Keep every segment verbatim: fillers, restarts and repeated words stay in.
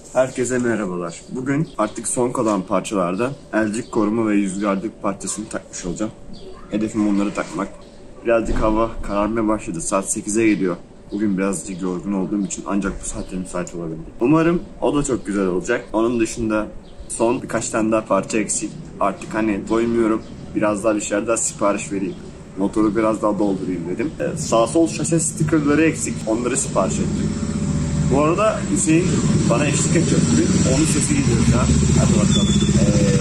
Herkese merhabalar. Bugün artık son kalan parçalarda elcik koruma ve rüzgarlık parçasını takmış olacağım. Hedefim onları takmak. Birazcık hava kararmaya başladı. Saat sekize geliyor. Bugün birazcık yorgun olduğum için ancak bu saatte müsait olabildim. Umarım o da çok güzel olacak. Onun dışında son birkaç tane daha parça eksik. Artık hani doymuyorum. Biraz daha dışarıda sipariş vereyim. Motoru biraz daha doldurayım dedim. Ee, sağ sol şase stikerleri eksik. Onları sipariş ettim. Bu arada Hüseyin bana eşlik edecek bugün. Onun sesi gidiyor ya. Hadi bakalım. Ee,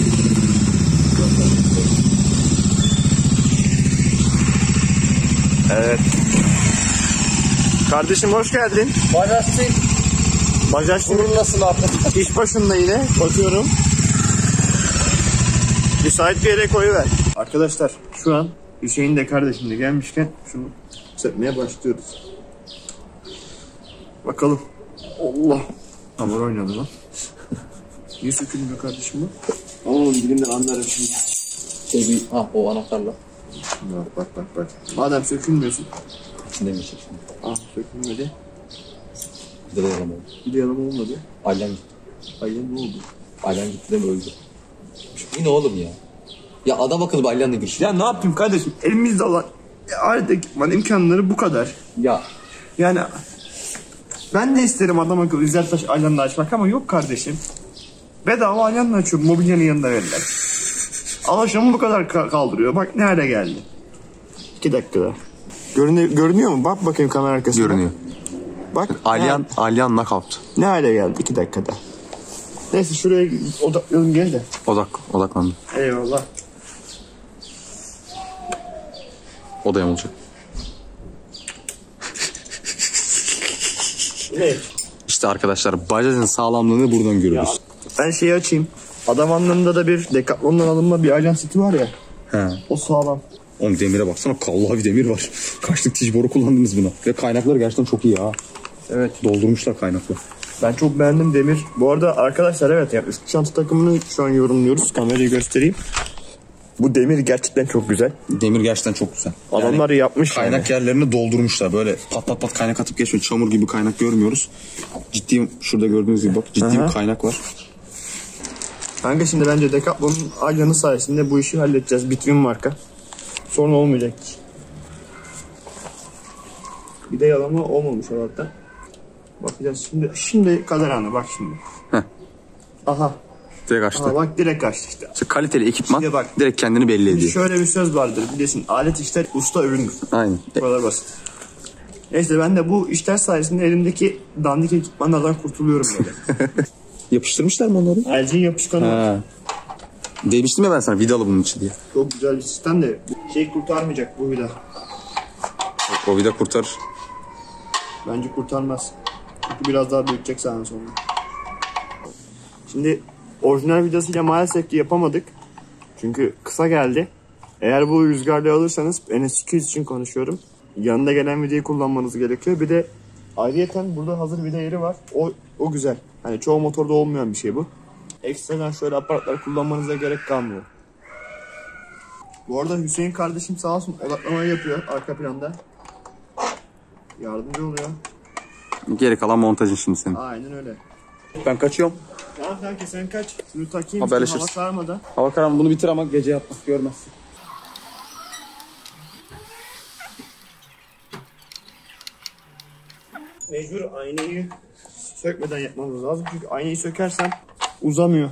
evet. Kardeşim hoş geldin. Bajajçı. Bajajçı. Burun nasıl abi? İş başında yine. Bakıyorum. Müsait bir yere koyuver. Arkadaşlar şu an Hüseyin de kardeşim de gelmişken şunu sökmeye başlıyoruz. Bakalım. Allah. Hamur oynadı lan. Niye sökülmüyor kardeşim bu? Oğlum dilimden anlarım şimdi. Şey bir, ah o anahtarla. Bak bak bak bak. Madem sökülmüyorsun. İçinde mi çeksin? Ah sökülmedi. Bir de yalama oldu. Bir de yanıma olmadı. Aylen gitti. Aynen ne oldu? Aylen gitti de mi öldü? Yine oğlum ya. Ya adam akıllı bir Aylen'le geçti. Ya ne yapayım kardeşim? Elimizde olan alet ekipman imkanları bu kadar. Ya. Yani ben de isterim adam akıllı İzertaş Aylan'la açmak ama yok kardeşim. Bedava Aylan'la açıyorum. Mobilyanın yanında verirler. Alaşamı bu kadar kaldırıyor. Bak ne hale geldi. İki dakikada. Görünüyor, görünüyor mu? Bak bakayım kamera arkasına. Görünüyor. Bak. Alyan, Alyan knockout. Ne hale geldi iki dakikada. Neyse şuraya odaklayalım gel de. Odak, odaklandı. Eyvallah. Odaya olacak. Ne? İşte arkadaşlar Bajaj'ın sağlamlığını buradan görüyoruz. Ben şeyi açayım. Adam anlamında da bir Decathlon'dan alınma bir ajan seti var ya. He. O sağlam. Oğlum demire baksana, kallaha bir demir var. Kaçlık tiş boru kullandınız buna. Ve kaynakları gerçekten çok iyi ha. Evet. Doldurmuşlar kaynakları. Ben çok beğendim demir. Bu arada arkadaşlar evet yani üst çanta takımını şu an yorumluyoruz. Kamerayı göstereyim. Bu demir gerçekten çok güzel. Demir gerçekten çok güzel. Adamlar yani yapmış kaynak yani. yerlerini doldurmuşlar. Böyle pat pat pat kaynak atıp geçmiyor. Çamur gibi kaynak görmüyoruz. Ciddi, şurada gördüğünüz gibi bak ciddi Aha. bir kaynak var. Kanka şimdi bence Decathlon'un ajanı sayesinde bu işi halledeceğiz. Bitrin marka. Sorun olmayacak. Bir de yalama olmamış Allah'tan. Bakacağız şimdi. Şimdi kader anı bak şimdi. Heh. Aha. Direkt açtı. Aha bak direkt açtı işte. İşte kaliteli ekipman İşte bak. direkt kendini belli ediyor. Şöyle bir söz vardır bilirsin. Alet işler usta üründür. Aynen. Bu kadar basit. Neyse ben de bu işler sayesinde elimdeki dandik ekipmanlardan kurtuluyorum böyle. Yapıştırmışlar mı onları? Elcin yapışkanı var. Demiştim ya ben sana vidalı bunun için diye. Çok güzel bir sistem de şey kurtarmayacak bu vida. O, o vida kurtarır. Bence kurtarmaz. Çünkü biraz daha büyütecek sana sonra. Şimdi orijinal vidasıyla maalesef ki yapamadık. Çünkü kısa geldi. Eğer bu rüzgarlı alırsanız N S iki yüz için konuşuyorum. Yanında gelen vidayı kullanmanız gerekiyor. Bir de ayrıyeten burada hazır vida yeri var. O, o güzel. Hani çoğu motorda olmayan bir şey bu. Ekstradan şöyle aparatlar kullanmanıza gerek kalmıyor. Bu arada Hüseyin kardeşim sağ olsun odaklamayı yapıyor arka planda. Yardımcı oluyor. Geri kalan montajın şimdi senin. Aynen öyle. Ben kaçıyorum. Tamam kanka sen kaç. Şunu takayım. Haberleşiriz. Hava sarmadan. Hava karanlığı, bunu bitir ama gece yapma, görmezsin. Mecbur aynayı sökmeden yapmamız lazım. Çünkü aynayı sökersen uzamıyor.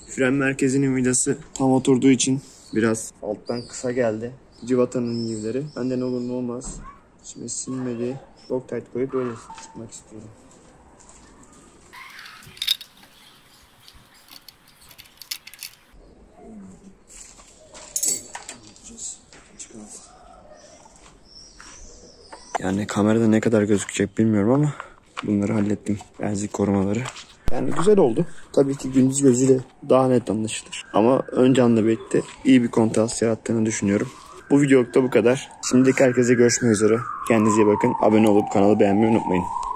Fren merkezinin vidası tam oturduğu için biraz alttan kısa geldi. Civatanın yivleri. Benden olur mu olmaz. Şimdi silmedi. Loctite koyup öyle çıkmak istiyorum. Yani kamerada ne kadar gözükecek bilmiyorum ama bunları hallettim. Benzik korumaları. Yani güzel oldu. Tabii ki gündüz gözüyle daha net anlaşılır. Ama ön canlı birlikte iyi bir kontrast yarattığını düşünüyorum. Bu videoluk da bu kadar. Şimdilik herkese görüşmek üzere. Kendinize iyi bakın. Abone olup kanalı beğenmeyi unutmayın.